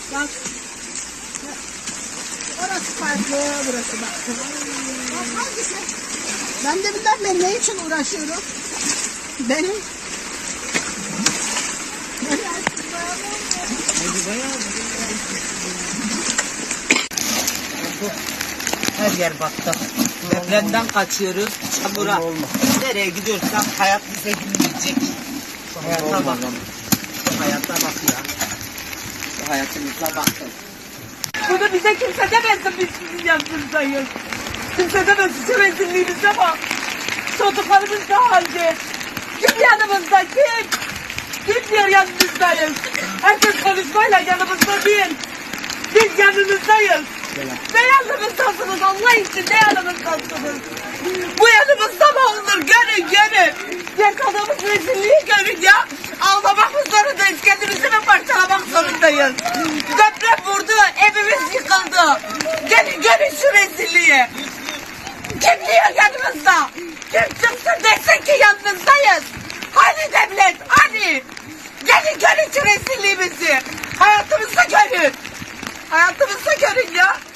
Bak. Orası farklı, burası bak. Bak hangisi? Ben de bilmem ben ne için uğraşıyorum. Benim. Her yer battı. Depremden kaçıyoruz. Çamura. Nereye gidiyorsak hayat bize gülmeyecek. Şu hayata bak. Şu hayata bak ya. Şu hayatımıza bakın. Bunu bize kimse demesin, biz sizin yanınızdayız. Kimse demesin, çömezliğimize bak. Çocuklarımız da halde. Kim yanımızda, kim? Kim diyor yanımızdayız? Herkes konuşmayla yanımızda değil. Biz yanınızdayız. Ne yanımızdasınız Allah için, ne yanımızdasınız? Bu yanımızda mı olur? Görün, görün. Yaşadığımız rezilliği görün ya. Ağlamak mı zorundayız? Kendimizi mi parçalamak zorundayız? Deprem vurdu, evimiz yıkıldı. Gelin görün şu rezilliği. Kim diyor yanımızda? Kim çıksın desin ki yanınızdayız? Hadi devlet, hadi. Gelin görün şu rezilliğimizi. Hayatımızda görün. Hayatımızda görün ya.